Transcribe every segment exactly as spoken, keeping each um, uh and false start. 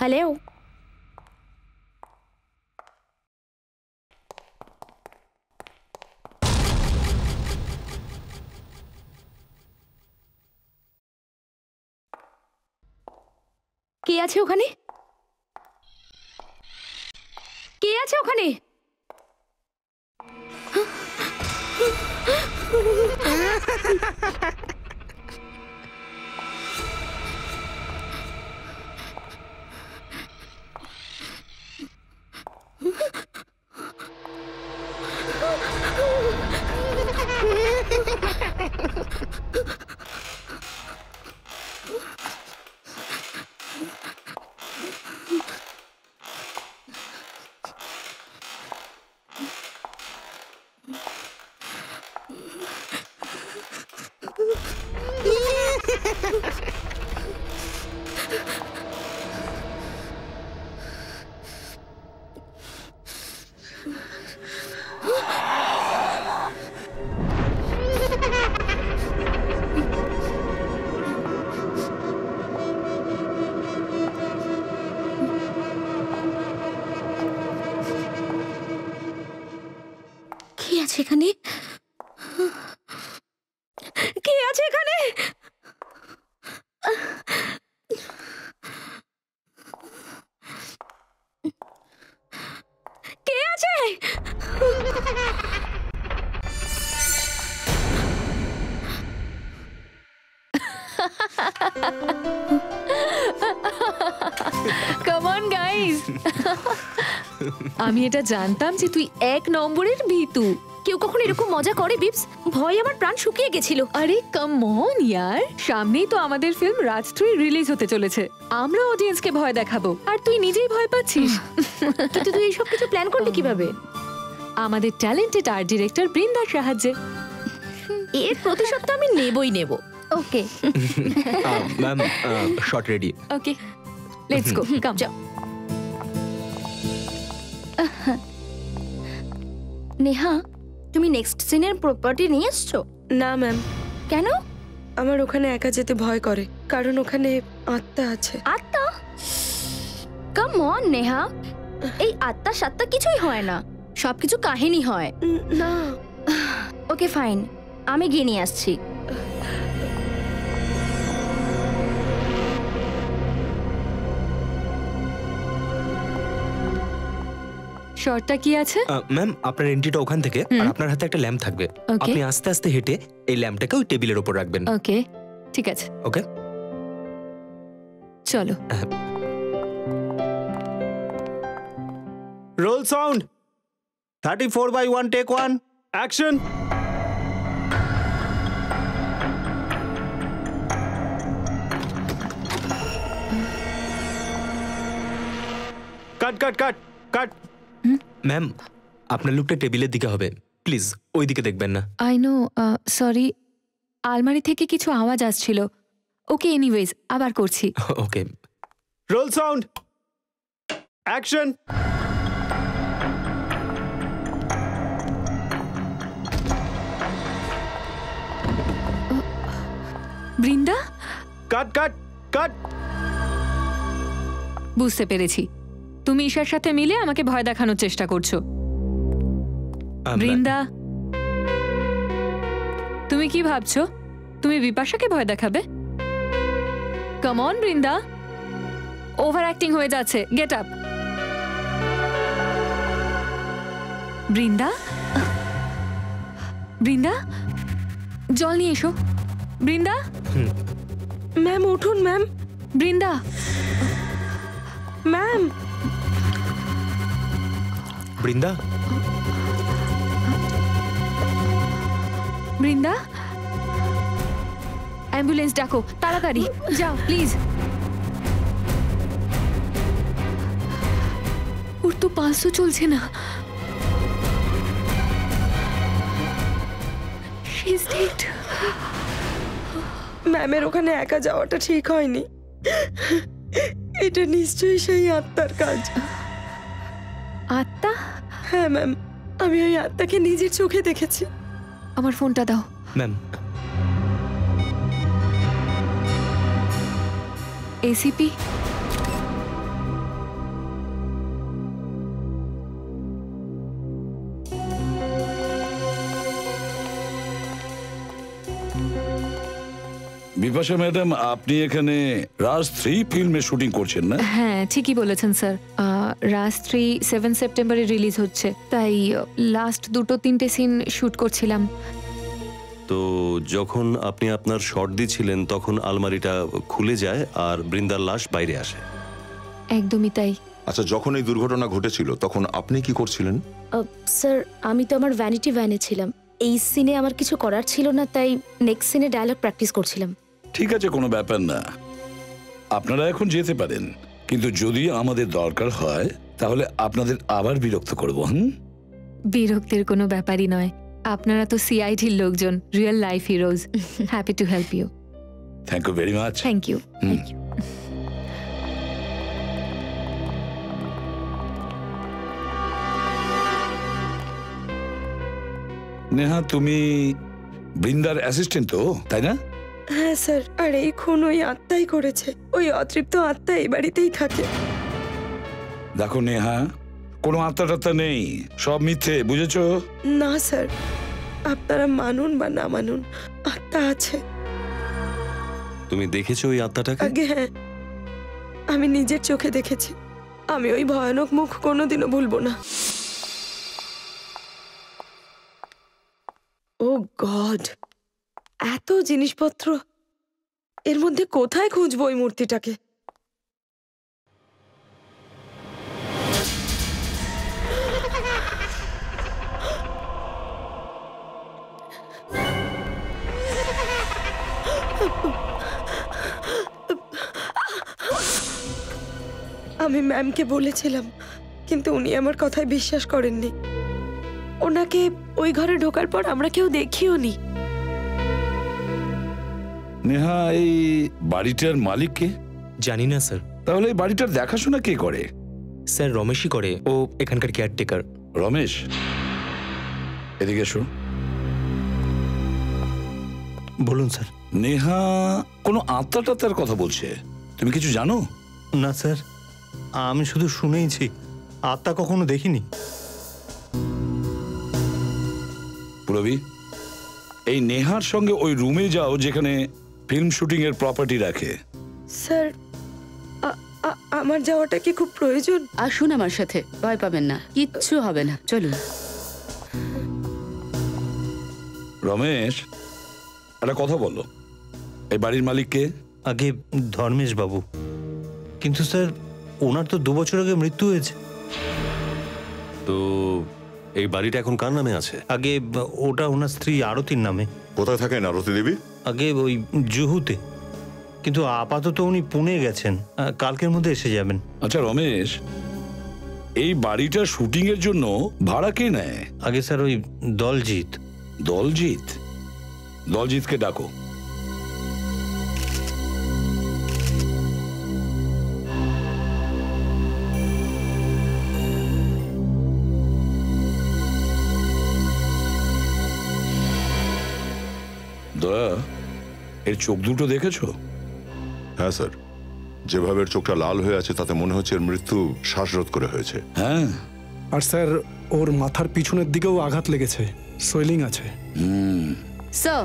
Hello, কে আছে ওখানে? কে আছে ওখানে? এখানে কে আছে? এখানে কে আছে? কাম অন গাইস, আমি এটা জানতাম যে তুই এক নম্বরের ভীতু। কেউ কখনো এরকম মজা করে বিপস? ভয় আমার প্রাণ শুকিয়ে গেছিল। আরে কাম অন ইয়ার, সামনেই তো আমাদের ফিল্ম রাজ থ্রি রিলিজ হতে চলেছে। আমরা অডিয়েন্সকে ভয় দেখাবো আর তুই নিজেই ভয় পাচ্ছিস। কিন্তু তুই এইসব কিছু প্ল্যান করলি কিভাবে? আমাদের ট্যালেন্টেড আর্ট ডিরেক্টর বৃন্দার সাহায্যে। এর প্রতিশোধ তো আমি নেবই নেব। Okay ma'am, shot ready. Okay, let's go, come. যাও। নেহা, তুমি নেক্সট সিনের প্রপার্টি নিয়ে এসছো? না ম্যাম। কেন? আমার ওখানে একা যেতে ভয় করে, কারণ ওখানে আত্মা আছে। আত্মা? কাম অন নেহা, এই আত্মা সাত্তা কিছুই হয় না, সবকিছু কাহিনী হয়। না। ওকে ফাইন, আমি গিয়ে নিয়ে আসছি। শর্টটা কি আছে? ম্যাম, আপনার এন্ট্রিটা ওখান থেকে, আর আপনার হাতে একটা ল্যাম্প থাকবে। আপনি আস্তে আস্তে হেঁটে এই ল্যাম্পটাকে ওই টেবিলের উপর রাখবেন। ওকে, ঠিক আছে। ওকে, চলো। Roll sound thirty four by one, take one, action. Cut cut cut cut. Ma'am, আপনার লুকটা টেবিলের দিকে হবে, প্লিজ ওই দিকে দেখবেন না। আই নো, সরি, আলমারি থেকে কিছু আওয়াজ আসছিল। ওকে, এনিওয়েজ আবার করছি। Okay, roll sound, action. Brinda? Cut cut cut. বুঝতে পেরেছি, তুমি ঈশার সাথে মিলে আমাকে ভয় দেখানোর চেষ্টা করছো। বৃন্দা, তুমি কি ভাবছো তুমি বিপাশাকে ভয় দেখাবে? Come on Brinda, over acting হয়ে যাচ্ছে, গেট আপ। বৃন্দা, বৃন্দা, জল নিয়ে এসো। বৃন্দা। ম্যাম উঠুন ma'am. Brinda. Ma'am. Brinda. Brinda, ambulance ডাকো তাড়াতাড়ি, যাও প্লিজ। ওর তো পালসও চলছে না। ম্যামের ওখানে একা যাওয়াটা ঠিক হয়নি। এটা নিশ্চয়ই সেই আত্মার কাজ। আত্মা? হ্যাঁ ম্যাম, আমি ওই আত্মাকে নিজের চোখে দেখেছি। আমার ফোনটা দাও। ম্যাম। এসিপি? বিপাশা ম্যাডাম, আপনি এখানে রাজ থ্রি ফিল্মে শুটিং করছেন না? হ্যাঁ, ঠিকই বলেছেন স্যার। আহ, রাজ থ্রি সেভেন সেপ্টেম্বরে রিলিজ হচ্ছে, তাই লাস্ট দুটো তিনটে সিন শুট করছিলাম। তো যখন আপনি আপনার শট দিছিলেন তখন আলমারিটা খুলে যায় আর বৃন্দার লাশ বাইরে আসে। একদমই তাই। আচ্ছা, যখন এই দুর্ঘটনা ঘটেছিল তখন আপনি কি করছিলেন? স্যার, আমি তো আমার ভ্যানিটি ভ্যানে ছিলাম। এই সিনে আমার কিছু করার ছিল না, তাই নেক্সট সিনে ডায়লগ প্র্যাকটিস করছিলাম। ঠিক আছে, কোনো ব্যাপার না, আপনারা এখন যেতে পারেন, কিন্তু যদি আমাদের দরকার হয় তাহলে আপনাদের আবার বিরক্ত করব। হুম, বিরক্তির কোনো ব্যাপারই নয়, আপনারা তো সিআইডির লোকজন, real life heroes. Happy to help you. Thank you very much. Thank you. Thank you. Neha, তুমি বৃন্দার অ্যাসিস্ট্যান্ট তো, তাই না? হ্যাঁ স্যার, আর এই খুন ওই আত্মাই করেছে। ওই অতৃপ্ত আত্মা এই বাড়িতেই থাকে। দেখো নেহা, কোনো আত্মা টাত্মা নেই, সব মিথ্যে, বুঝেছো? না স্যার, আপনারা মানুন বা না মানুন, আত্মা আছে। তুমি দেখেছো ওই আত্মাটাকে? আগে হ্যাঁ, আমি নিজের চোখে দেখেছি। আমি ওই ভয়ানক মুখ কোনোদিনও ভুলবো না। ও গড, এত জিনিসপত্র, এর মধ্যে কোথায় খুঁজবো ওই মূর্তিটাকে? আমি ম্যামকে বলেছিলাম, কিন্তু উনি আমার কথায় বিশ্বাস করেননি। ওনাকে ওই ঘরে ঢোকার পর আমরা কেউ দেখিও নি। নেহা, এই বাড়িটার মালিক কে? জানি না স্যার। তাহলে এই বাড়িটার দেখাশোনা কে করে? স্যার, রমেশই করে, ও এখানকার কেয়ারটেকার। রমেশ, এদিকে এসো। বলুন স্যার। নেহা কোনো আত্মা টাত্মার কথা বলছে, তুমি কিছু জানো? না স্যার, আমি শুধু শুনেইছি, আত্মা কখনো দেখিনি। পুরবি, এই নেহার সঙ্গে ওই রুমে যাও যেখানে ফিল্ম শুটিং এর প্রপার্টি রাখে। স্যার, আ- আ- আমার যাওয়াটা কি খুব প্রয়োজন? আসুন আমার সাথে, ভয় পাবেন না, কিচ্ছু হবে না, চলুন। রমেশ, একটা কথা বলো, এই বাড়ির মালিক কে? আগে ধর্মেশ বাবু, কিন্তু স্যার ওনার তো দু বছর আগে মৃত্যু হয়েছে। তো এই বাড়িটা এখন কার নামে আছে? আগে ওটা ওনার স্ত্রী আরতির নামে। কোথায় থাকেন আরতি দেবী? আগে ওই জুহুতে, কিন্তু আপাতত উনি পুনে গেছেন, আহ, কালকের মধ্যে এসে যাবেন। আচ্ছা রমেশ, এই বাড়িটা শুটিং এর জন্য ভাড়া কে নেয়? আগে স্যার ওই দলজিৎ। দলজিৎ? দলজিৎকে ডাকো। দয়া, এর চোখ দুটো দেখেছো? হ্যাঁ স্যার, যেভাবে এর চোখটা লাল হয়ে আছে তাতে মনে হচ্ছে এর মৃত্যু শ্বাসরোধ করে হয়েছে। হ্যাঁ, আর স্যার ওর মাথার পিছনের দিকেও আঘাত লেগেছে, সোয়েলিং আছে। হুম। স্যার,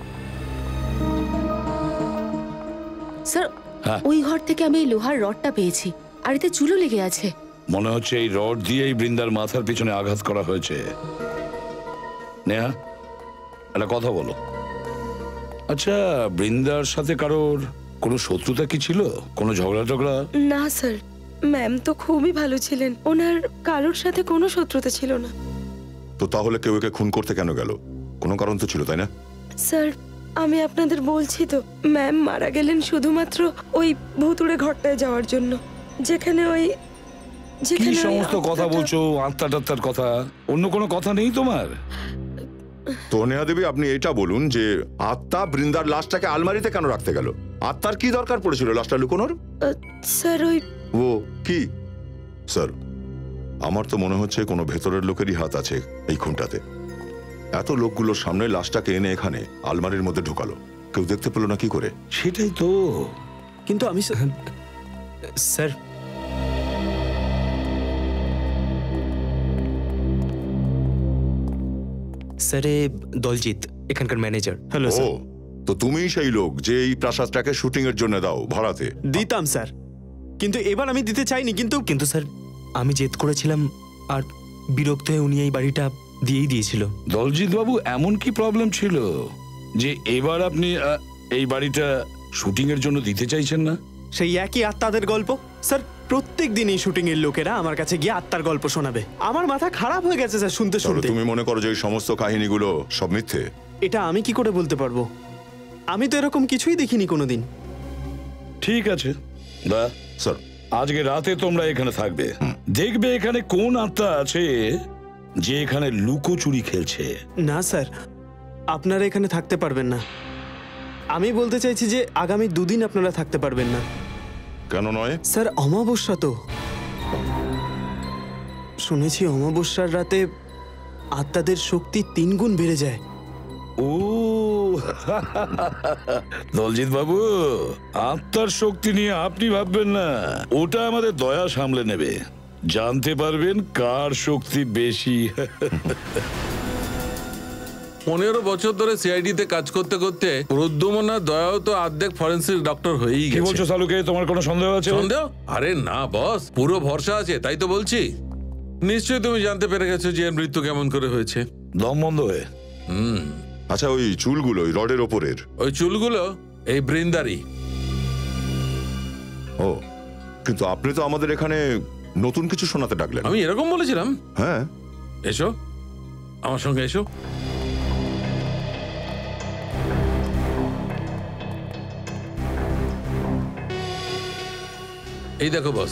স্যার, হ্যাঁ। ওই ঘর থেকে আমি এই লোহার রডটা পেয়েছি, আর এতে চুলও লেগে আছে। মনে হচ্ছে এই রড দিয়েই বৃন্দার মাথার পিছনে আঘাত করা হয়েছে। নেহা, একটা কথা বলো, আচ্ছা বৃন্দার সাথে কারোর কোনো শত্রুতা কি ছিল? কোনো ঝগড়া টগড়া? না স্যার, ম্যাম তো খুবই ভালো ছিলেন, ওনার কারোর সাথে কোনো শত্রুতা ছিল না। তো তাহলে কেউ একে খুন করতে কেন গেল? কোনো কারণ তো ছিল, তাই না? স্যার, আমি আপনাদের বলছি তো, ম্যাম মারা গেলেন শুধুমাত্র ওই ভুতুড়ে ঘরটায় যাওয়ার জন্য, যেখানে ওই কি যেখানে ওই সমস্ত কথা আত্মাটা- বলছো, আত্মা টাত্মার কথা? অন্য কোনো কথা নেই তোমার? তো নেহা দেবী, আপনি এটা বলুন যে আত্মা বৃন্দার লাশটাকে আলমারিতে কেন রাখতে গেল? আত্মার কি দরকার পড়েছিল লাশটা লুকোনোর? আহ, স্যার ওই ও কি? স্যার, আমার তো মনে হচ্ছে কোনো ভেতরের লোকেরই হাত আছে এই খুনটাতে। এত লোকগুলোর সামনে লাশটাকে এনে এখানে আলমারির মধ্যে ঢোকালো, কেউ দেখতে পেল না কি করে? সেটাই তো। কিন্তু আমি স্যার, স্যার এ দলজিৎ, এখানকার ম্যানেজার। হ্যালো ও, স্যার। তো তুমিই সেই লোক যে এই প্রাসাদটাকে শুটিং এর জন্য দাও ভাড়াতে। দিতাম স্যার, কিন্তু এবার আমি দিতে চাইনি। কিন্তু কিন্তু স্যার আমি জেদ করেছিলাম আর বিরক্ত হয়ে উনি এই বাড়িটা দিয়েই দিয়েছিল। দলজিৎ বাবু, এমন কি প্রবলেম ছিল যে এবার আপনি আহ, এই বাড়িটা শুটিং এর জন্য দিতে চাইছেন না? সেই একই আত্মাদের গল্প স্যার। প্রত্যেক দিন এই শুটিং এর লোকেরা আমার কাছে গিয়ে আত্মার গল্প শোনাবে। আমার মাথা খারাপ হয়ে গেছে স্যার শুনতে শুনতে। তুমি মনে করো যে এই সমস্ত কাহিনীগুলো সব মিথ্যে? এটা আমি কি করে বলতে পারবো? আমি তো এরকম কিছুই দেখিনি কোনোদিন। ঠিক আছে দা স্যার, আজকে রাতে তোমরা এখানে থাকবে, দেখবে এখানে কোন আত্মা আছে যে এখানে লুকোচুরি খেলছে। না স্যার, আপনারা এখানে থাকতে পারবেন না। আমি বলতে চাইছি যে আগামী দুদিন আপনারা থাকতে পারবেন না। কেন নয়? স্যার অমাবস্যা তো, শুনেছি অমাবস্যার রাতে আত্মাদের শক্তি তিন গুণ বেড়ে যায়। ও দলজিৎ বাবু, আত্মার শক্তি নিয়ে আপনি ভাববেন না, ওটা আমাদের দয়া সামলে নেবে। জানতে পারবেন কার শক্তি বেশি। পনেরো বছর ধরে সিআইডি তে কাজ করতে করতে প্রদ্যুম্ন দয়াও তো অর্ধেক ফরেন্সিক ডক্টর হয়েই গেছে। কি বলছো সালুকে, তোমার কোনো সন্দেহ আছে? সন্দেহ? আরে না বস, পুরো ভরসা আছে, তাই তো বলছি। নিশ্চয়ই তুমি জানতে পেরে গেছো যে এর মৃত্যু কেমন করে হয়েছে। দম বন্ধ হয়ে। হুম। আচ্ছা, ওই চুলগুলো ওই রডের ওপরের? ওই চুলগুলো এই বৃন্দারি। ও, কিন্তু আপনি তো আমাদের এখানে নতুন কিছু শোনাতে ডাকলেন। আমি এরকম বলেছিলাম? হ্যাঁ। এসো আমার সঙ্গে, এসো। এই দেখো বস,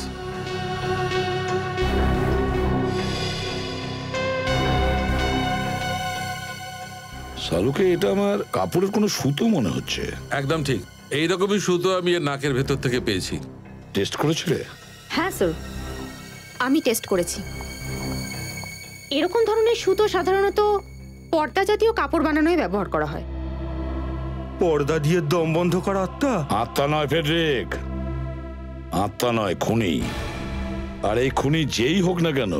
সালুকে এটা আমার কাপড়ের কোনো সুতো মনে হচ্ছে। একদম ঠিক, এইরকমই সুতো আমি এর নাকের ভেতর থেকে পেয়েছি। টেস্ট করেছিলে? হ্যাঁ স্যার, আমি টেস্ট করেছি। এরকম ধরনের সুতো সাধারণত পর্দা জাতীয় কাপড় বানানোয় ব্যবহার করা হয়। পর্দা দিয়ে দম বন্ধ করা আত্মা? আত্মা নয় ফেডরিক, আত্মা নয়, খুনি। আর এই খুনি যেই হোক না কেন,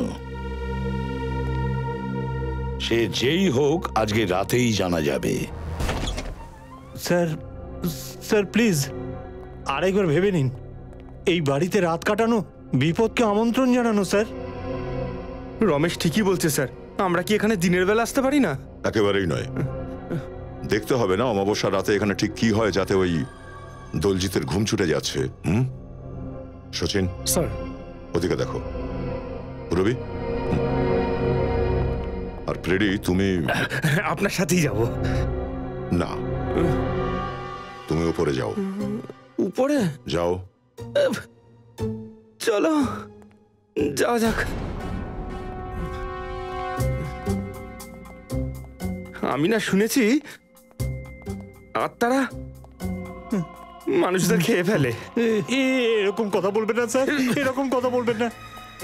সে যেই হোক, আজকে রাতেই জানা যাবে। স্যার, স্যার প্লিজ আরেকবার ভেবে নিন। এই বাড়িতে রাত কাটানো বিপদকে আমন্ত্রণ জানানো। স্যার, রমেশ ঠিকই বলছে স্যার, আমরা কি এখানে দিনের বেলা আসতে পারি না? একেবারেই নয়। দেখতে হবে না অমাবস্যার রাতে এখানে ঠিক কি হয়, যাতে ওই দলজিতের ঘুম ছুটে যাচ্ছে। হুম সচিন স্যার, ওদিকে দেখো। রবি আর ফ্রেডি, তুমি? আপনার সাথেই যাব। না, তুমি উপরে যাও। উপরে যাও। চলো যাওয়া যাক। আমি না শুনেছি আত্মারা মানুষদের খেয়ে ফেলে। এরকম কথা বলবেন না স্যার, এরকম কথা বলবেন না।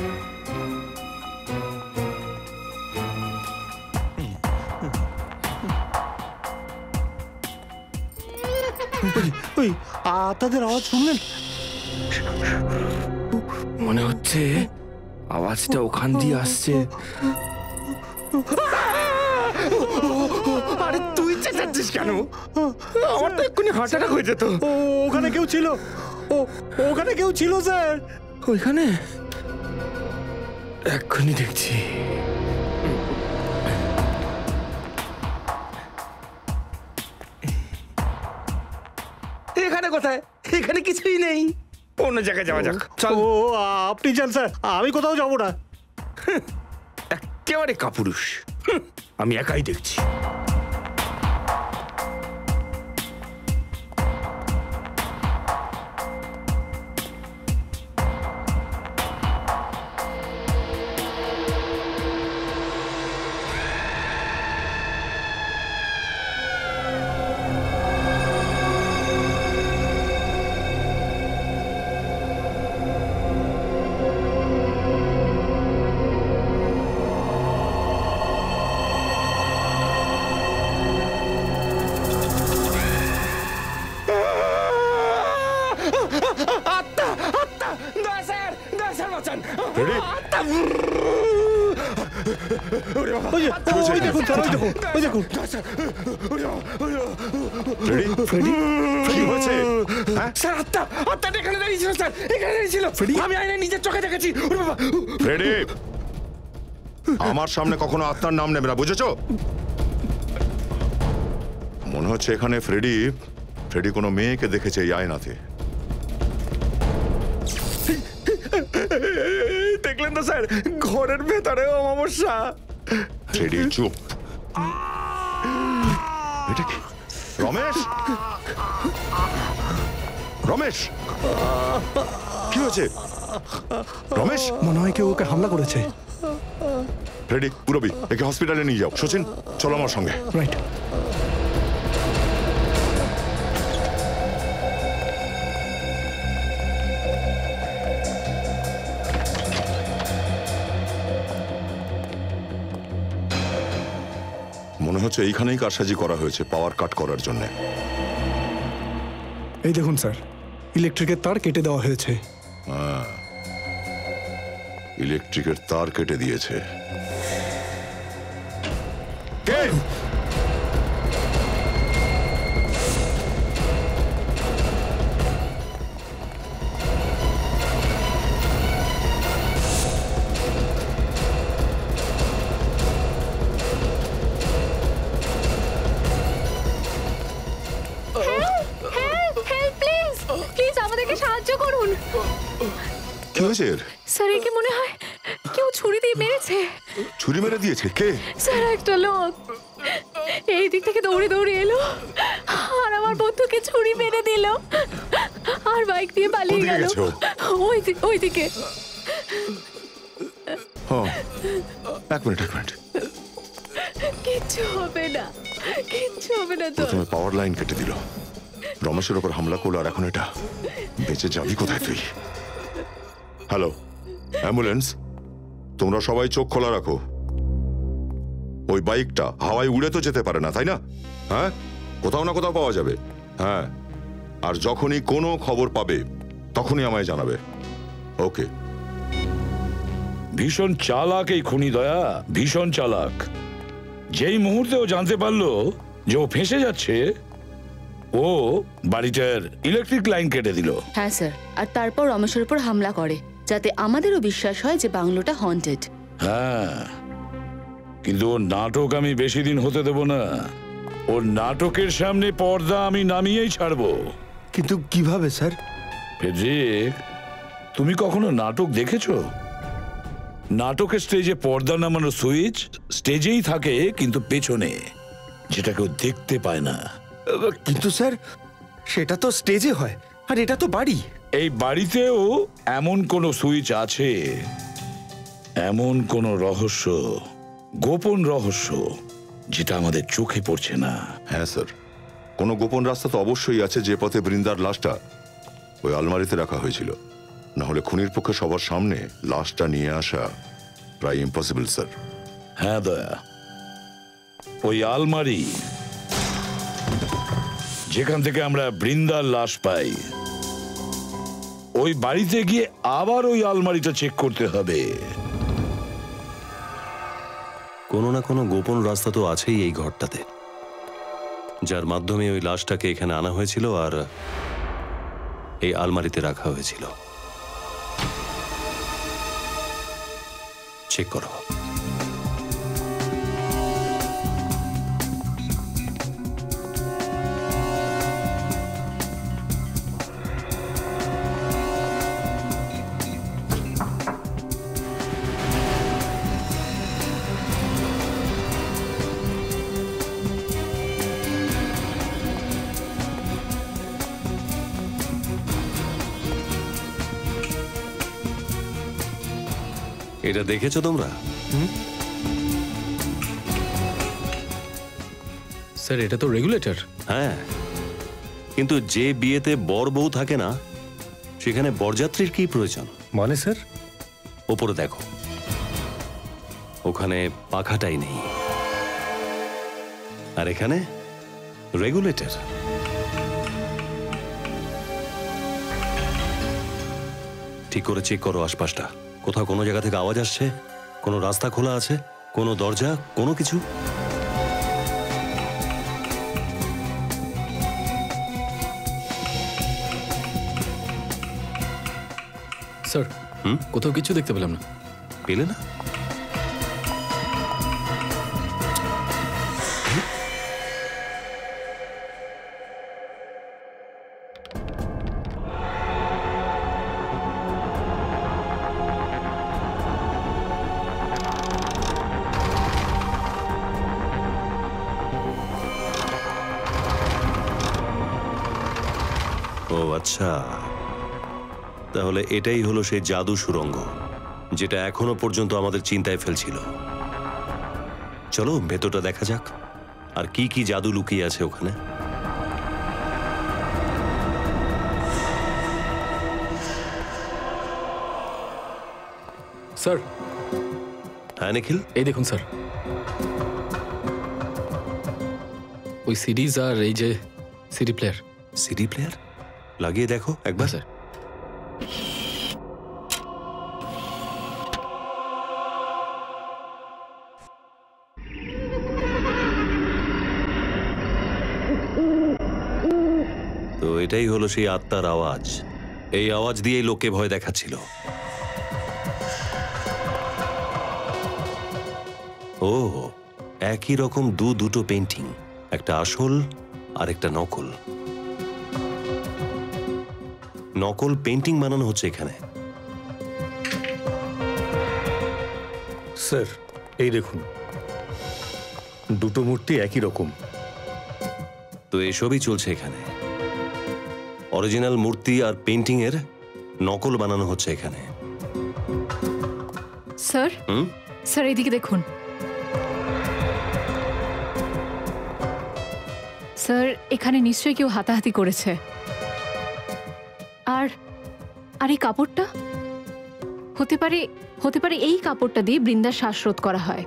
ওই আত্মাদের আওয়াজ শুনলেন? মনে হচ্ছে আওয়াজটা ওখান দিয়ে আসছে। আরে তুই চেঁচাচ্ছিস কেন? আমার তো এক্ষুনি হার্ট অ্যাটাক হয়ে যেত। ওখানে কেউ ছিল? ও ওখানে কেউ ছিল স্যার? ওইখানে এক্ষুনি দেখছি। এখানে কোথায়? এখানে কিছুই নেই, অন্য জায়গায় যাওয়া যাক। চল। ও আপনি যান স্যার, আমি কোথাও যাবো না। একেবারে কাপুরুষ, আমি একাই দেখছি। ওই যে, ওই দেখুন স্যার, ওই দেখুন, ওই দেখুন। ফ্রেডি ফ্রেডি কি হয়েছে? হ্যাঁ? স্যার আত্মা আত্মাটা এখানে দাঁড়িয়ে ছিল স্যার, এখানে দাঁড়িয়ে ছিল। আমি আয়নায় নিজের চোখে দেখেছি। ওরে বাবা! ফ্রেডি আমার সামনে কখনো আত্মার নাম নেবে না, বুঝেছো? মনে হচ্ছে এখানে ফ্রেডি ফ্রেডি কোনো মেয়েকে দেখেছে এই আয়নাতে। দেখলেন তো স্যার, ঘরের ভেতরেও অমাবস্যা। ফ্রেডি চুপ। এটা কি? রমেশ, রমেশ কি হয়েছে? রমেশ, মনে হয় কেউ ওকে হামলা করেছে। ফ্রেডি, পুরবি একে হসপিটালে নিয়ে যাও। সচিন, চলো আমার সঙ্গে। রাইট। মনে হচ্ছে এইখানেই কারসাজি করা হয়েছে পাওয়ার কাট করার জন্য। এই দেখুন স্যার, ইলেকট্রিকের তার কেটে দেওয়া হয়েছে। হ্যাঁ, ইলেকট্রিকের তার কেটে দিয়েছে। কে? সাহায্য করুন। কি হয়েছে? স্যার, একে মনে হয় কেউ ছুরি দিয়ে মেরেছে। ছুরি মেরে দিয়েছে? কে? স্যার, একটা লোক এই দিক থেকে দৌড়ে দৌড়ে এলো আর আমার বন্ধুকে ছুরি মেরে দিল আর বাইক দিয়ে পালিয়ে গেল। ওই ওই দিকে। এক মিনিট এক মিনিট কিচ্ছু হবে না, কিচ্ছু হবে না। তো প্রথমে পাওয়ার লাইন কেটে দিল, রমেশের ওপর হামলা করলো, আর এখন এটা। বেঁচে যাবি কোথায় তুই? হ্যালো, অ্যাম্বুলেন্স, তোমরা সবাই চোখ খোলা রাখো। ওই বাইকটা হাওয়ায় উড়ে তো যেতে পারে না, তাই না? হ্যাঁ, কোথাও না কোথাও পাওয়া যাবে। হ্যাঁ, আর যখনই কোনো খবর পাবে তখনই আমায় জানাবে। ওকে। ভীষণ চালাক এই খুনি, দয়া, ভীষণ চালাক। যেই মুহূর্তে ও জানতে পারলো যে ও ফেঁসে যাচ্ছে, ও বাড়িটার ইলেকট্রিক লাইন কেটে দিল। হ্যাঁ স্যার, আর তারপর রমেশের উপর হামলা করে, যাতে আমাদেরও বিশ্বাস হয় যে বাংলোটা হন্টেড। হ্যাঁ, কিন্তু ওর নাটক আমি বেশি দিন হতে দেব না। ওর নাটকের সামনে পর্দা আমি নামিয়েই ছাড়বো। কিন্তু কিভাবে স্যার? ফেডরিক, তুমি কখনো নাটক দেখেছো? নাটকের স্টেজে পর্দা নামানোর সুইচ স্টেজেই থাকে, কিন্তু পেছনে, যেটা কেউ দেখতে পায় না। কিন্তু স্যার, সেটা তো স্টেজে হয়, আর এটা তো বাড়ি। এই বাড়িতেও এমন কোন সুইচ আছে, এমন কোন রহস্য, গোপন রহস্য, যেটা আমাদের চোখে পড়ছে না। হ্যাঁ স্যার, কোনো গোপন রাস্তা তো অবশ্যই আছে, যে পথে বৃন্দার লাশটা ওই আলমারিতে রাখা হয়েছিল। না হলে খুনির পক্ষে সবার সামনে লাশটা নিয়ে আসা প্রায় ইম্পসিবল স্যার। হ্যাঁ দয়া, ওই আলমারি যেখান থেকে আমরা বৃন্দার লাশ পাই, ওই বাড়িতে গিয়ে আবার ওই আলমারিটা চেক করতে হবে। কোনো না কোনো গোপন রাস্তা তো আছেই এই ঘরটাতে, যার মাধ্যমে ওই লাশটাকে এখানে আনা হয়েছিল আর এই আলমারিতে রাখা হয়েছিল। চেক করো। এটা দেখেছো তোমরা? স্যার, এটা তো রেগুলেটর। হ্যাঁ, কিন্তু যে বিয়েতে বর বউ থাকে না, সেখানে বরযাত্রীর কি প্রয়োজন? মানে স্যার, ওপরে দেখো, ওখানে পাখাটাই নেই, আর এখানে রেগুলেটর। ঠিক করে চেক করো আশপাশটা, কোথাও কোনো জায়গা থেকে আওয়াজ আসছে, কোনো রাস্তা খোলা আছে। কোনো দরজা, কোনো কিছু? স্যার, হুম কোথাও কিছু দেখতে পেলাম না। পেলে না? ও আচ্ছা, তাহলে এটাই হলো সেই জাদু সুড়ঙ্গ যেটা এখনো পর্যন্ত আমাদের চিন্তায় ফেলছিল। চলো ভেতরটা দেখা যাক আর কি কি জাদু লুকিয়ে আছে ওখানে। স্যার। হ্যাঁ নিখিল, এই দেখুন স্যার, ওই সিরিজ আর এই যে সিডি প্লেয়ার। সিডি প্লেয়ার লাগিয়ে দেখো একবার। স্যার তো এটাই হলো সেই আত্মার আওয়াজ। এই আওয়াজ দিয়েই লোককে ভয় দেখাচ্ছিল। ও, একই রকম দু দুটো পেন্টিং, একটা আসল আর একটা নকল। নকল পেন্টিং বানানো হচ্ছে এখানে। স্যার এই দেখুন, দুটো মূর্তি একই রকম। তো এসবই চলছে এখানে। অরিজিনাল মূর্তি আর পেন্টিং এর নকল বানানো হচ্ছে এখানে। স্যার, হুম স্যার এইদিকে দেখুন। স্যার, এখানে নিশ্চয়ই কেউ হাতাহাতি করেছে। আর আর এই কাপড়টা হতে পারে হতে পারে এই কাপড়টা দিয়ে বৃন্দার শ্বাসরোধ করা হয়।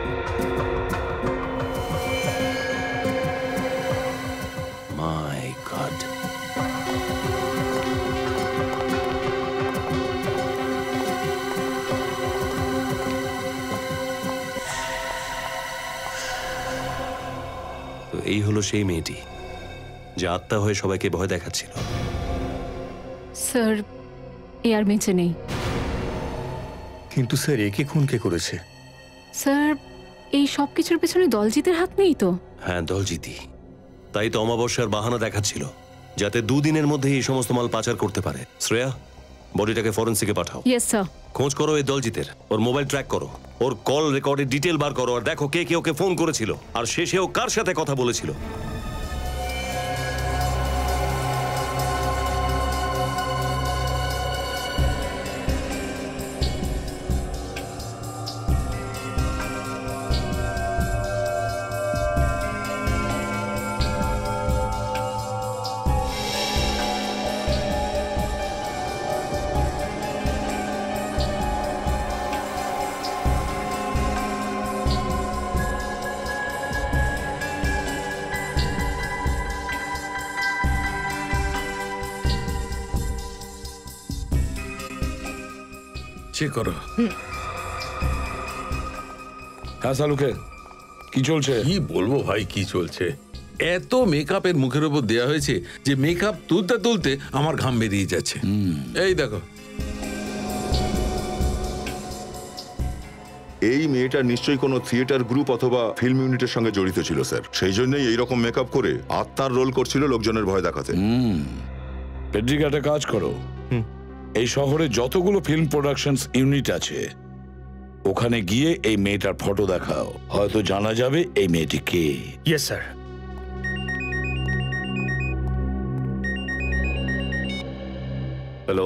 My god. তো এই হলো সেই মেয়েটি যে আত্মা হয়ে সবাইকে ভয় দেখাচ্ছিল। স্যার, এ আর বেঁচে নেই। কিন্তু স্যার একে খুন কে করেছে? স্যার, এই সব কিছুর পেছনে দলজিতের হাত নেই তো? হ্যাঁ, দলজিতি। তাই তো অমাবস্যার বাহানা দেখাচ্ছিল, যাতে দুদিনের মধ্যে এই সমস্ত মাল পাচার করতে পারে। শ্রেয়া, বডিটাকে ফরেন্সিকে পাঠাও। Yes sir. খোঁজ করো এই দলজিতের, ওর মোবাইল ট্র্যাক করো, ওর কল রেকর্ডের ডিটেল বার করো, আর দেখো কে কে ওকে ফোন করেছিল আর শেষে ও কার সাথে কথা বলেছিল। চেক করো। হ্যাঁ সালুকে, কি চলছে? কি বলবো ভাই, কি চলছে? এত মেকআপের মুখের উপর দেয়া হয়েছে যে মেকআপ তুলতে তুলতে আমার ঘাম বেরিয়ে যাচ্ছে। এই দেখো, এই মেয়েটা নিশ্চয়ই কোনো থিয়েটার গ্রুপ অথবা ফিল্ম ইউনিটের সঙ্গে জড়িত ছিল স্যার। সেই জন্যই এইরকম মেকআপ করে আত্মার রোল করছিল লোকজনের ভয় দেখাতে। পেড্রিক, একটা কাজ করো, এই শহরে যতগুলো ফিল্ম প্রোডাকশনস ইউনিট আছে ওখানে গিয়ে এই মেয়েটার ফটো দেখাও, হয়তো জানা যাবে এই মেয়েটি কে। Yes sir. হ্যালো,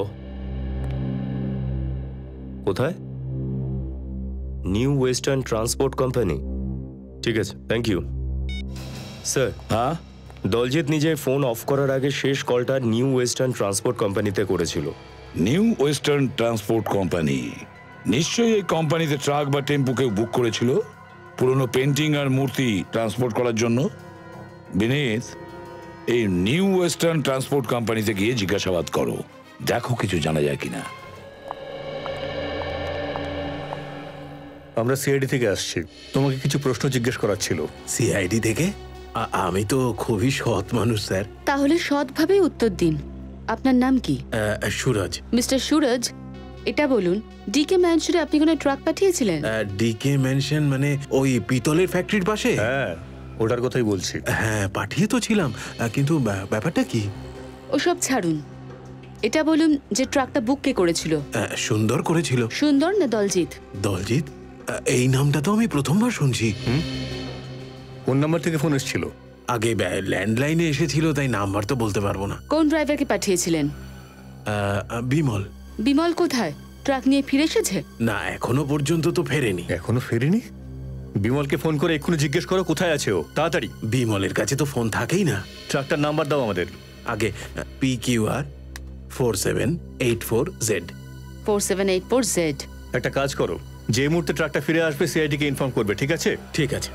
কোথায়? New western transport company. ঠিক আছে, থ্যাংক ইউ স্যার। হ্যাঁ, দলজিৎ নিজে ফোন অফ করার আগে শেষ কলটা নিউ ওয়েস্টার্ন ট্রান্সপোর্ট কোম্পানিতে করেছিল। New western transport company? নিশ্চয়ই এই কোম্পানিতে ট্রাক বা টেম্পো কেউ বুক করেছিল পুরনো পেন্টিং আর মূর্তি ট্রান্সপোর্ট করার জন্য। বিনীত, এই নিউ ওয়েস্টার্ন ট্রান্সপোর্ট কোম্পানিতে গিয়ে জিজ্ঞাসাবাদ করো, দেখো কিছু জানা যায় কিনা। আমরা সিআইডি থেকে আসছি, তোমাকে কিছু প্রশ্ন জিজ্ঞেস করার ছিল। সিআইডি থেকে? আ- আমি তো খুবই সৎ মানুষ স্যার। তাহলে সৎভাবে উত্তর দিন। আপনার নাম কি? আহ, সুরজ। মিস্টার সুরজ, এটা বলুন, ডিকে ম্যানশনে আপনি কোনো ট্রাক পাঠিয়েছিলেন? ডিকে ম্যানশন মানে ওই পিতলের ফ্যাক্টরির পাশে? হ্যাঁ, ওটার কথাই বলছি। হ্যাঁ, পাঠিয়ে তো ছিলাম, আহ, কিন্তু ব্যা- ব্যাপারটা কি? ওসব ছাড়ুন, এটা বলুন যে ট্রাকটা বুক কে করেছিল? আহ, সুন্দর করেছিল। সুন্দর না দলজিৎ? দলজিৎ? আহ, এই নামটা তো আমি প্রথমবার শুনছি। কোন নাম্বার থেকে ফোন এসেছিল? আগে ল্যান্ডলাইনে এসেছিল, তাই নাম্বার তো বলতে পারবো না। কোন ড্রাইভারকে পাঠিয়েছিলেন? আহ, বিমল। বিমল কোথায়? ট্রাক নিয়ে ফিরে এসেছে? না, এখনো পর্যন্ত তো ফেরেনি। এখনো ফেরেনি? বিমলকে ফোন করে এক্ষুনি জিজ্ঞেস করো কোথায় আছে ও, তাড়াতাড়ি। বিমলের কাছে তো ফোন থাকেই না। ট্রাকটার নাম্বার দাও আমাদের। আগে P Q R four seven eight four Z. Four seven eight four Z. একটা কাজ করো, যে মুহূর্তে ট্রাকটা ফিরে আসবে সিআইডি কে ইনফর্ম করবে, ঠিক আছে? ঠিক আছে।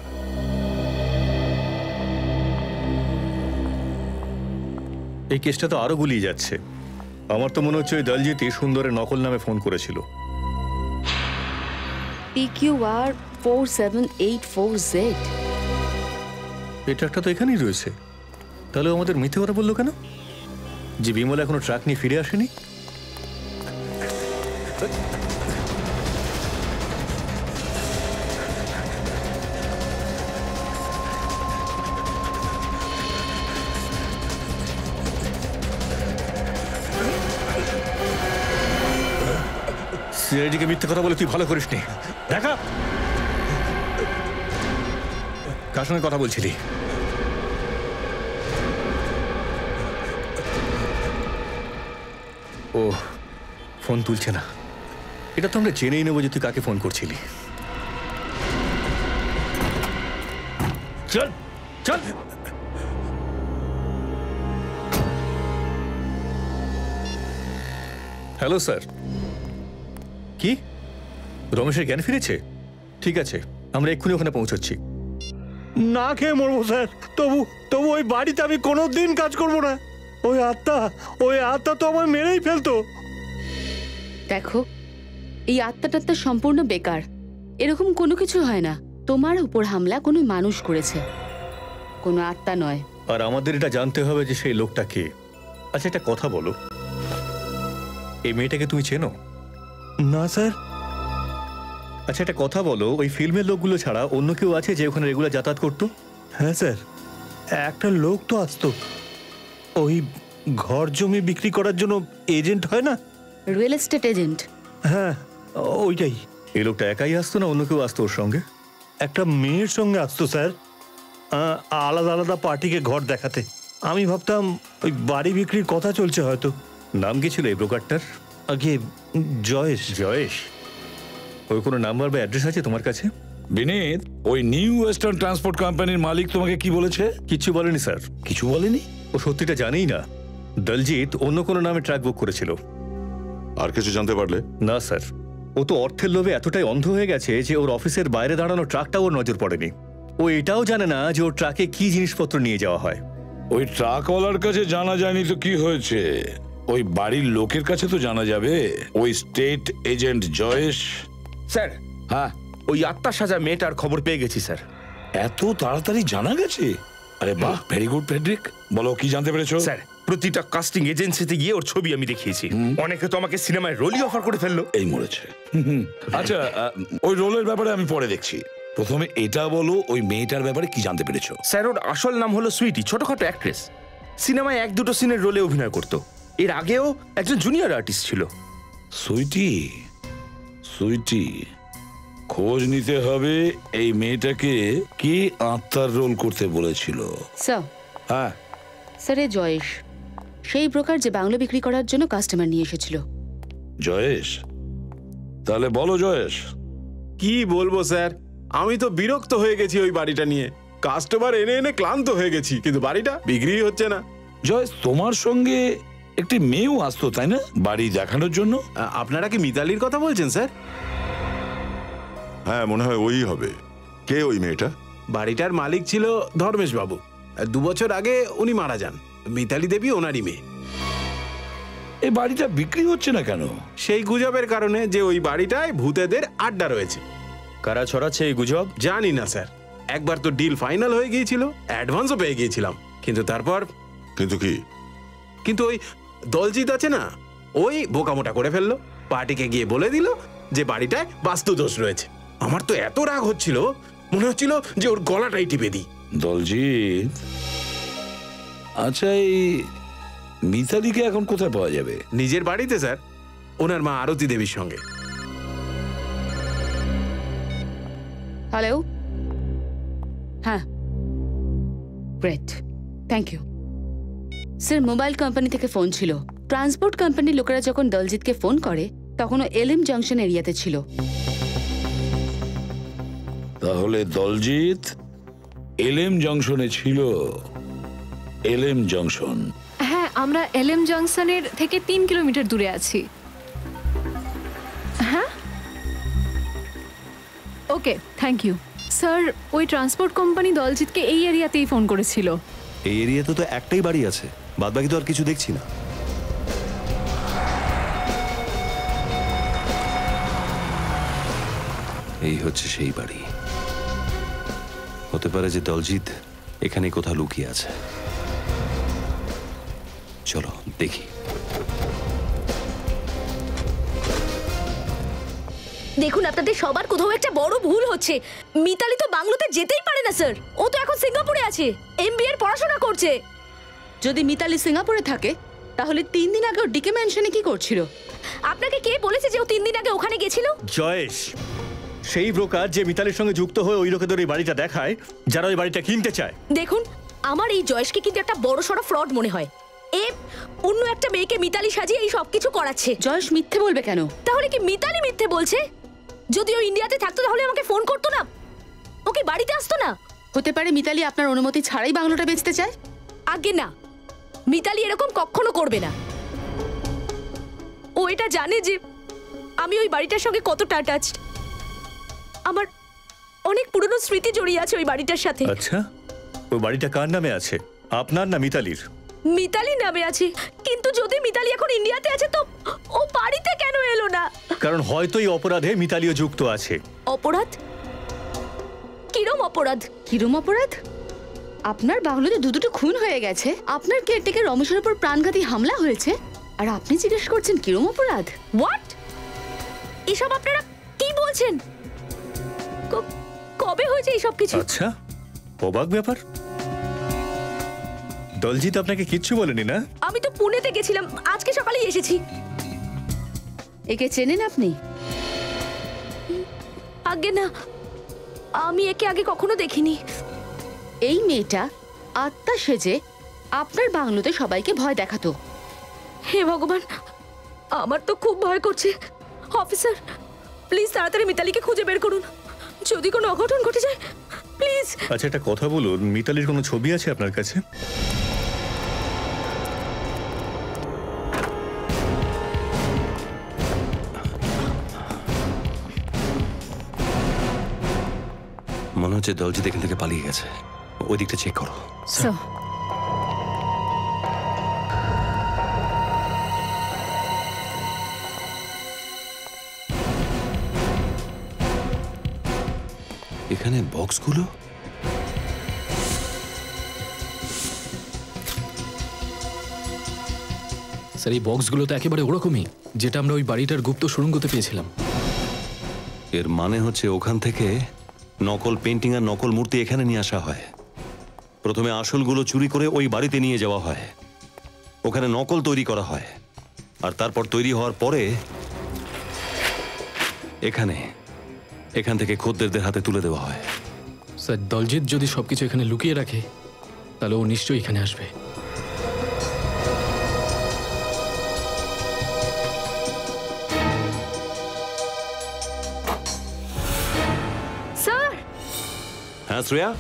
এই কেসটা তো আরো গুলিয়ে যাচ্ছে। আমার তো মনে হচ্ছে ওই দলজিৎই সুন্দরের নকল নামে ফোন করেছিল। P Q R four seven eight four Z. এই ট্রাকটা তো এখানেই রয়েছে, তাহলে ও আমাদের মিথ্যে কথা বললো কেন যে বিমল এখনো ট্রাক নিয়ে ফিরে আসেনি? সিআইডি কে মিথ্যে কথা বলে তুই ভালো করিসনি। দেখা কার সঙ্গে কথা বলছিলি? ও ফোন তুলছে না, এটা তো আমরা জেনেই নেবো যে তুই কাকে ফোন করছিলি। চল চল। Hello sir. কি রমেশের জ্ঞান ফিরেছে? ঠিক আছে, আমরা এক্ষুনি ওখানে পৌঁছচ্ছি। না খেয়ে মরবো স্যার, তবু তবু ওই বাড়িতে আমি কোনোদিন কাজ করব না। ওই আত্মা ওই আত্মা তো আমায় মেরেই ফেলতো। দেখো, এই আত্মাটাত্মা সম্পূর্ণ বেকার। এরকম কোনো কিছু হয় না। তোমার উপর হামলা কোনো মানুষ করেছে, কোনো আত্মা নয়। আর আমাদের এটা জানতে হবে যে সেই লোকটা কে। আচ্ছা একটা কথা বলো, এই মেয়েটাকে তুমি চেনো? না স্যার। আচ্ছা একটা কথা বলো, ওই ফিল্মের লোকগুলো ছাড়া অন্য কেউ আছে যে ওখানে রেগুলার যাতায়াত করতো? হ্যাঁ স্যার, একটা লোক তো আসতো, ওই ঘর জমি বিক্রি করার জন্য এজেন্ট হয় না? Real estate agent. হ্যাঁ ওইটাই। এই লোকটা একাই আসতো না অন্য কেউ আসতো ওর সঙ্গে? একটা মেয়ের সঙ্গে আসতো স্যার, আহ, আলাদা আলাদা পার্টিকে ঘর দেখাতে। আমি ভাবতাম ওই বাড়ি বিক্রির কথা চলছে হয়তো। নাম কি ছিল এই ব্রোকারটার? আগে জয়েশ। জয়েশ? ওই কোনো নাম্বার বা অ্যাড্রেস আছে তোমার কাছে? বিনীত, ওই নিউ ওয়েস্টার্ন ট্রান্সপোর্ট কোম্পানির মালিক তোমাকে কি বলেছে? কিছু বলেনি স্যার। কিছু বলেনি? ও সত্যিটা জানেই না। দলজিৎ অন্য কোনো নামে ট্রাক বুক করেছিল। আর কিছু জানতে পারলে? না স্যার, ও তো অর্থের লোভে এতটাই অন্ধ হয়ে গেছে যে ওর অফিসের বাইরে দাঁড়ানো ট্রাকটাও ওর নজর পড়েনি। ও এটাও জানে না যে ওর ট্রাকে কি জিনিসপত্র নিয়ে যাওয়া হয়। ওই ট্রাকওয়ালার কাছে জানা যায়নি তো কি হয়েছে? ওই বাড়ির লোকের কাছে তো জানা যাবে। ওই স্টেট এজেন্ট জয়েশ। স্যার, হ্যাঁ, ওই আত্মা সাজা মেয়েটার খবর পেয়ে গেছি স্যার। এত তাড়াতাড়ি জানা গেছে? আরে বাহ, ভেরি গুড ফ্রেডরিক। বলো কি জানতে পেরেছো? স্যার, প্রতিটা কাস্টিং এজেন্সিতে গিয়ে ওর ছবি আমি দেখিয়েছি। অনেকে তো আমাকে সিনেমায় রোলই অফার করে ফেললো। এই মরেছে। আচ্ছা, ওই রোলের ব্যাপারে আমি পরে দেখছি। প্রথমে এটা বলো, ওই মেয়েটার ব্যাপারে কি জানতে পেরেছো? স্যার, ওর আসল নাম হলো সুইটি, ছোটখাটো অ্যাক্ট্রেস। সিনেমায় এক দুটো সিনের রোলে অভিনয় করতো। এর আগেও একজন জুনিয়র আর্টিস্ট ছিল। সুইটি? সুইটি, খোঁজ নিতে হবে এই মেয়েটাকে কি আত্মার রোল করতে বলেছিল। স্যার। হ্যাঁ স্যার, এ জয়েশ, সেই ব্রোকার যে বাংলো বিক্রি করার জন্য কাস্টমার নিয়ে এসেছিল। জয়েশ? তাহলে বলো জয়েশ। কি বলবো স্যার, আমি তো বিরক্ত হয়ে গেছি ওই বাড়িটা নিয়ে। কাস্টমার এনে এনে ক্লান্ত হয়ে গেছি, কিন্তু বাড়িটা বিক্রি হচ্ছে না। জয়েশ, তোমার সঙ্গে একটি মেয়েও আসতো তাই না বাড়ি দেখানোর জন্য? আপনারা কি মিতালির কথা বলছেন স্যার? হ্যাঁ মনে হয় ওই হবে। কে ওই মেয়েটা? বাড়িটার মালিক ছিল ধর্মেশ বাবু। দু বছর আগে উনি মারা যান। মিতালি দেবী ওনারই মেয়ে। এই বাড়িটা বিক্রি হচ্ছে না কেন? সেই গুজবের কারণে যে ওই বাড়িটায় ভূতেদের আড্ডা রয়েছে। কারা ছড়াচ্ছে এই গুজব? জানি না স্যার, একবার তো ডিল ফাইনাল হয়ে গিয়েছিল, অ্যাডভান্সও পেয়ে গিয়েছিলাম, কিন্তু তারপর কিন্তু কি কিন্তু ওই দলজিৎ আছে না, ওই বোকামোটা করে ফেললো, পার্টিকে গিয়ে বলে দিল যে বাড়িটায় বাস্তু দোষ রয়েছে। আমার তো এত রাগ হচ্ছিল, মনে হচ্ছিল যে ওর গলাটাই টিপে দিই। দলজিৎ, আচ্ছা এই মিতালিকে এখন কোথায় পাওয়া যাবে? নিজের বাড়িতে স্যার, ওনার মা আরতি দেবীর সঙ্গে। হ্যালো, হ্যাঁ, great, thank you sir. Mobile company থেকে ফোন ছিল। ট্রান্সপোর্ট কোম্পানির লোকেরা যখন দলজিৎকে ফোন করে তখন ও এলএম জাংশন এরিয়াতে ছিল। তাহলে দলজিৎ এলএম জংশনে ছিল। LM junction? হ্যাঁ, আমরা এলএম জংশনের থেকে তিন কিলোমিটার দূরে আছি। হ্যাঁ, ওকে, থ্যাংক ইউ স্যার। ওই ট্রান্সপোর্ট কোম্পানি দলজিৎকে এই এরিয়াতেই ফোন করেছিল। এই এরিয়াতে তো একটাই বাড়ি আছে, বাদ বাকি তো আর কিছু দেখছি না। এই হচ্ছে সেই বাড়ি। হতে পারে যে দলজিৎ এখানে কোথাও লুকিয়ে আছে। চলো দেখি। দেখুন, আপনাদের সবার কোথাও একটা বড় ভুল হচ্ছে। মিতালি তো বাংলোতে যেতেই পারে না স্যার, ও তো এখন সিঙ্গাপুরে আছে, এমবিএ এর পড়াশোনা করছে। যদি মিতালি সিঙ্গাপুরে থাকে তাহলে তিন দিন আগে ও ডিকে ম্যানশনে কি করছিল? আপনাকে কে বলেছে যে ও তিন দিন আগে ওখানে গেছিল? জয়েশ, সেই ব্রোকার যে মিতালির সঙ্গে যুক্ত হয়ে ওই লোকেদের ওই বাড়িটা দেখায়, যারা ওই বাড়িটা কিনতে চায়। দেখুন, আমার এই জয়েশকে কিন্তু একটা বড় সড়ো ফ্রড মনে হয়। এ অন্য একটা মেয়েকে মিতালি সাজিয়ে এই সবকিছু করাচ্ছে। জয়েশ মিথ্যে বলবে কেন? তাহলে কি মিতালি মিথ্যে বলছে? যদি ও ইন্ডিয়াতে থাকতো তাহলে আমাকে ফোন করতো না, ওকে বাড়িতে আসতো না। হতে পারে মিতালি আপনার অনুমতি ছাড়াই বাংলোটা বেচতে চায়। আগে না, মিতালি এরকম কখনো করবে না। ও এটা জানে যে আমি ওই বাড়িটার সঙ্গে কতটা অ্যাটাচড। আমার অনেক পুরনো স্মৃতি জড়িয়ে আছে ওই বাড়িটার সাথে। আচ্ছা, ওই বাড়িটা কার নামে আছে, আপনার না মিতালির? মিতালি নামে আছে, কিন্তু যদি মিতালি এখন ইন্ডিয়াতে আছে তো ও বাড়িতে কেন এলো না? কারণ হয়তো এই অপরাধে মিতালিও যুক্ত আছে। অপরাধ? কিরম অপরাধ? কিরম অপরাধ? আপনার বাংলোতে দু দুটো খুন হয়ে গেছে, আপনার কেয়ারটেকার রমেশের উপর প্রাণঘাতী হামলা হয়েছে, আর আপনি জিজ্ঞেস করছেন কিরম অপরাধ? হোয়াট? এসব আপনারা কি বলছেন? কবে হয়েছে এইসব কিছু? আচ্ছা, অবাক ব্যাপার। দলজিৎ আপনাকে কিচ্ছু বলেনি না? আমি তো পুনেতে গেছিলাম, আজকে সকালেই এসেছি। একে চেনেন আপনি? আগে না, আমি একে আগে কখনো দেখিনি। এই মেয়েটা আত্মা সেজে আপনার বাংলোতে সবাইকে ভয় দেখাতো। হে ভগবান, আমার তো খুব ভয় করছে। অফিসার, প্লিজ তাড়াতাড়ি মিতালিকে খুঁজে বের করুন। যদি কোনো অঘটন ঘটে যায়, প্লিজ। আচ্ছা, একটা কথা বলুন, মিতালির কোনো ছবি আছে আপনার কাছে? মনে হচ্ছে দলজিৎ এখান থেকে পালিয়ে গেছে। ওই দিকটা চেক করো। স্যার, এখানে বক্সগুলো স্যার, এই বক্সগুলো তো একেবারে ওরকমই যেটা আমরা ওই বাড়িটার গুপ্ত সুড়ঙ্গতে পেয়েছিলাম। এর মানে হচ্ছে ওখান থেকে নকল পেন্টিং আর নকল মূর্তি এখানে নিয়ে আসা হয়। প্রথমে আসলগুলো চুরি করে ওই বাড়িতে নিয়ে যাওয়া হয়, ওখানে নকল তৈরি করা হয়, আর তারপর তৈরি হওয়ার পরে এখানে এখান থেকে খদ্দেরদের হাতে তুলে দেওয়া হয়। স্যার, দলজিৎ যদি সবকিছু এখানে লুকিয়ে রাখে তাহলে ও নিশ্চয়ই এখানে আসবে। স্যার। হ্যাঁ শ্রেয়া,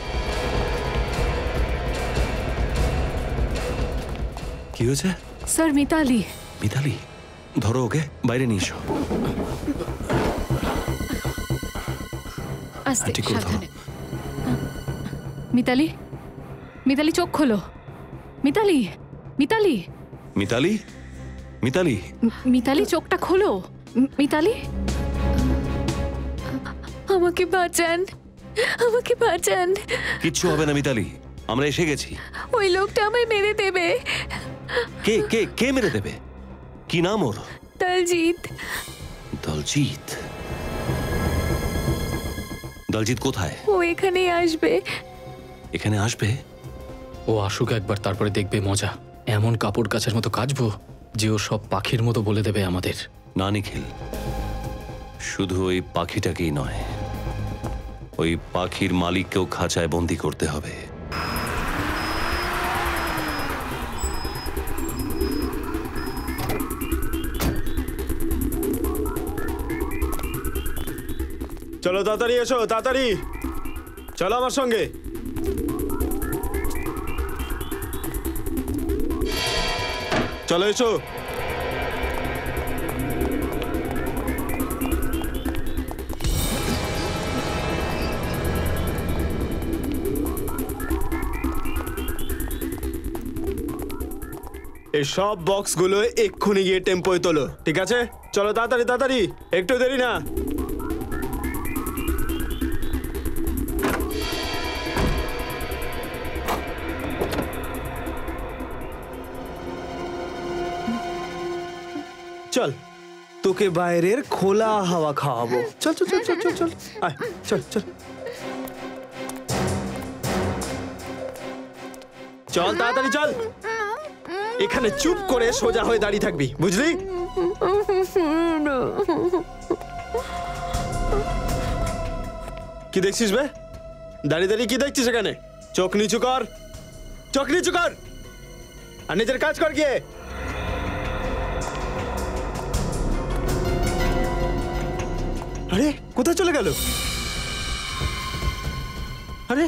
কি হয়েছে? স্যার, মিতালি। মিতালি, ধরো ওকে, বাইরে নিয়ে এসো। আস্তে, ঠিক করে ধরো। সাবধানে। মিতালি, মিতালি চোখ খোলো। মিতালি, মিতালি, মিতালি, মিতালি, মিতালি চোখটা খোলো। মিতালি, আমাকে বাঁচান, আমাকে বাঁচান। কিচ্ছু হবে না মিতালি, আমরা এসে গেছি। ওই লোকটা আমায় মেরে দেবে। কে কে কে মেরে দেবে? কি নাম ওর? দলজিৎ। দলজিৎ? দলজিৎ কোথায়? ও এখানেই আসবে। এখানে আসবে? ও আসুক একবার, তারপরে দেখবে মজা। এমন কাপড় কাচের মতো কাচবো যে ও সব পাখির মতো বলে দেবে আমাদের। না নিখিল, শুধু ওই পাখিটাকেই নয়, ওই পাখির মালিককেও খাঁচায় বন্দি করতে হবে। চলো তাড়াতাড়ি এসো, তাড়াতাড়ি চলো আমার সঙ্গে। চলো এসো। এই সব বক্সগুলো এক্ষুনি গিয়ে টেম্পোয় তোলো, ঠিক আছে? চলো তাড়াতাড়ি তাড়াতাড়ি, একটু দেরি না। চল, তোকে বাইরের খোলা হাওয়া খাওয়াবো। চল চল চল চল চল চল আয়, চল চল চল তাড়াতাড়ি চল। এখানে চুপ করে সোজা হয়ে দাঁড়িয়ে থাকবি, বুঝলি? কি দেখছিস বে? দাঁড়িয়ে দাঁড়িয়ে কি দেখছিস এখানে? চোখ নিচু কর, চোখ নিচু কর, আর নিজের কাজ কর গিয়ে। আরে কোথায় চলে গেল? আরে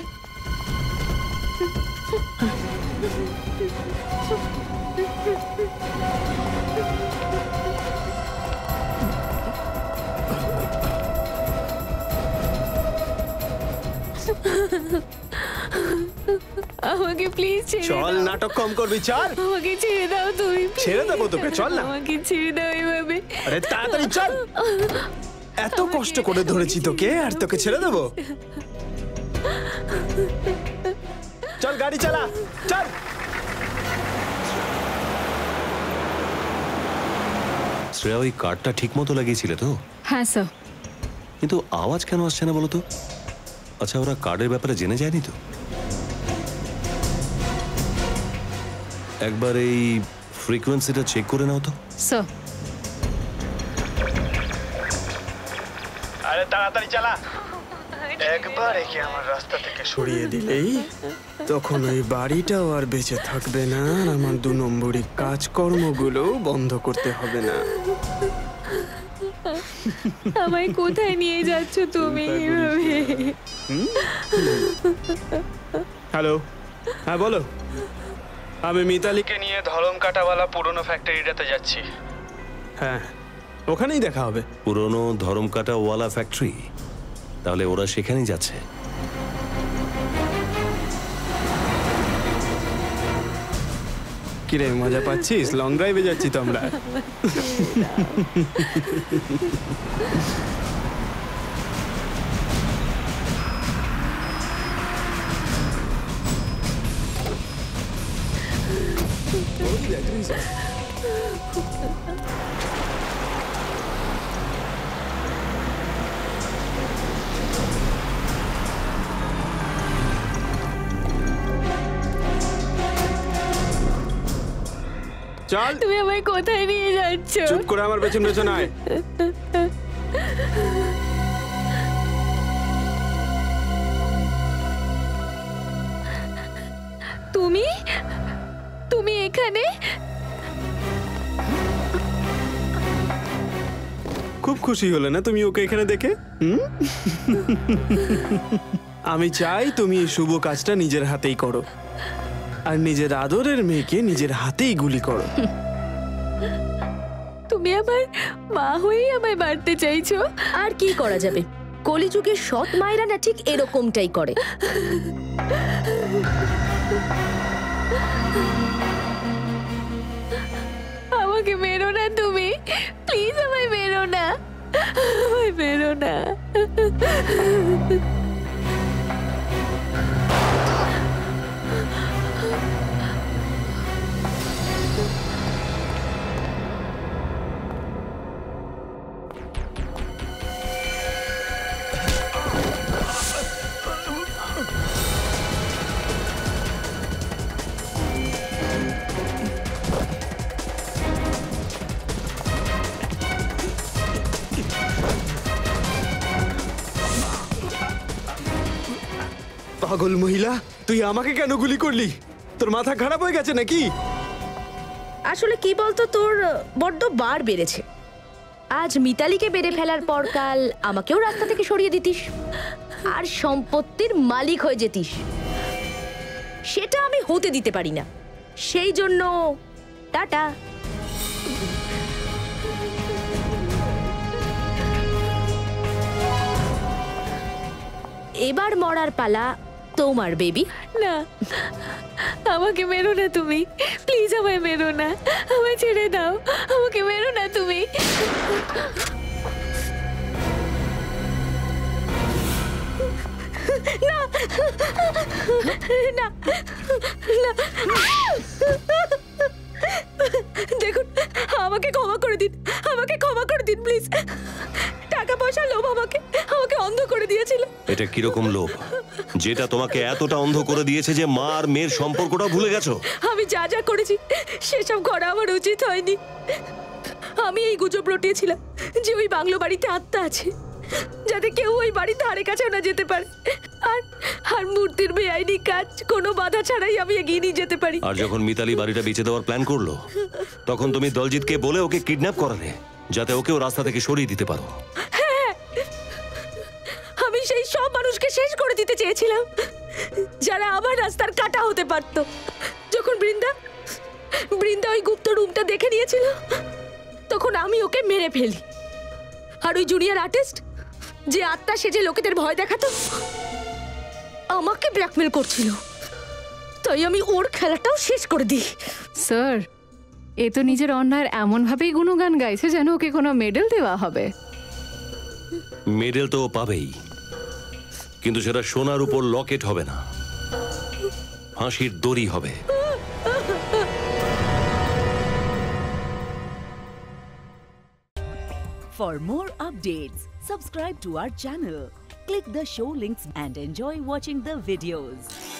আমাকে প্লিজ ছেড়ে দাও। চল, নাটক কম করবি, চল। আমাকে ছেড়ে দাও তুমি। ছেড়ে দেবো তোকে, চল না। আমাকে ছেড়ে দাও এভাবে। আরে তাড়াতাড়ি চল। এত কষ্ট করে ধরেছি তোকে, আর তোকে ছেড়ে দেবো? চল গাড়ি চালা, চল। শ্রেয়া, ওই কার্ডটা ঠিক মতো লাগিয়েছিলে তো? হ্যাঁ স্যার। কিন্তু আওয়াজ কেন আসছে না বলো তো? আচ্ছা, ওরা কার্ডের ব্যাপারে জেনে যায়নি তো? একবার এই ফ্রিকোয়েন্সিটা চেক করে নাও তো। স্যার। আরে তাড়াতাড়ি চালা। একবার একে আমার রাস্তা থেকে সরিয়ে দিলেই তখন ওই বাড়িটাও আর বেঁচে থাকবে না, আর আমার দু নম্বরী কাজকর্মগুলো বন্ধ করতে হবে না। আমায় কোথায় নিয়ে যাচ্ছ তুমি এভাবে? হ্যালো, হ্যাঁ বলো। আমি মিতালিকে নিয়ে ধরম কাটাওয়ালা পুরনো ফ্যাক্টরিটাতে যাচ্ছি। হ্যাঁ, ওখানেই দেখা হবে। পুরনো ধরমকাটা ওয়ালা ফ্যাক্টরি? তাহলে ওরা সেখানেই যাচ্ছে। কিরে, মজা পাচ্ছিস? লং ড্রাইভে যাচ্ছি তো আমরা। চল। তুমি আমায় কোথায় নিয়ে যাচ্ছ? চুপ করে আমার পেছন পেছন আয়। তুমি তুমি এখানে? খুব খুশি হলে না তুমি ওকে এখানে দেখে? হুম? আমি চাই তুমি এই শুভ কাজটা নিজের হাতেই করো, আর নিজের আদরের মেয়েকে নিজের হাতেই গুলি করো। তুমি আমার মা হয়েই আমায় মারতে চাইছো? আর কি করা যাবে, কলিযুগের সৎ মায়েরা না ঠিক এরকমটাই করে। আমাকে মেরো না তুমি, প্লিজ আমায় মেরো না, আমায় মেরো না। পাগল মহিলা, তুই আমাকে কেন গুলি করলি? তোর মাথা খারাপ হয়ে গেছে নাকি? আসলে কি বলতো, তোর বড্ড বার বেড়েছে। আজ মিতালিকে বেড়ে ফেলার পর কাল আমাকেও রাস্তা থেকে সরিয়ে দিতিস আর সম্পত্তির মালিক হয়ে যেতিস। সেটা আমি হতে দিতে পারি না, সেই জন্য টাটা। এবার মরার পালা তোমার, বেবি। না, আমাকে মেরো না তুমি, প্লিজ আমায় মেরো না, আমায় ছেড়ে দাও, আমাকে মেরো না তুমি। না না না, দেখুন, আমাকে ক্ষমা করে দিন, আমাকে ক্ষমা করে দিন প্লিজ। টাকা পয়সা লোভ আমাকে আমাকে অন্ধ করে দিয়েছিল। এটা কিরকম লোভ যেটা তোমাকে এতটা অন্ধ করে দিয়েছে যে মা আর মেয়ের সম্পর্কটা ভুলে গেছো? আমি যা যা করেছি সেসব করা আমার উচিত হয়নি। আমি এই গুজব রটিয়েছিলাম যে ওই বাংলো বাড়িতে আত্মা আছে, যাতে কেউ ওই বাড়ির ধারে কাছেও না যেতে পারে, আর আর মূর্তির বেআইনি কাজ কোনো বাধা ছাড়াই আমি এগিয়ে নিয়ে যেতে পারি। আর যখন মিতালি বাড়িটা বেচে দেওয়ার প্ল্যান করলো, তখন তুমি দলজিৎকে বলে ওকে কিডন্যাপ করালে, যাতে ওকেও রাস্তা থেকে সরিয়ে দিতে পারো। হ্যাঁ, আমি সেই সব মানুষকে শেষ করে দিতে চেয়েছিলাম যারা আমার রাস্তার কাটা হতে পারত। যখন বৃন্দা বৃন্দা ওই গুপ্ত রুমটা দেখে নিয়েছিল, তখন আমি ওকে মেরে ফেলি। আর ওই জুনিয়র আর্টিস্ট যে আত্মা সেজে লোকেদের ভয় দেখাতো, আমাকে ব্ল্যাকমেল করছিল, তাই আমি ওর খেলাটাও শেষ করে দিই। স্যার, এ তো নিজের অন্যায়ের এমন ভাবেই গুণগান গাইছে যেন ওকে কোনো মেডেল দেওয়া হবে। মেডেল তো ও পাবেই, কিন্তু সেটা সোনার উপর লকেট হবে না, ফাঁসির দড়ি হবে। For more updates, subscribe to our channel, click the show links and enjoy watching the videos.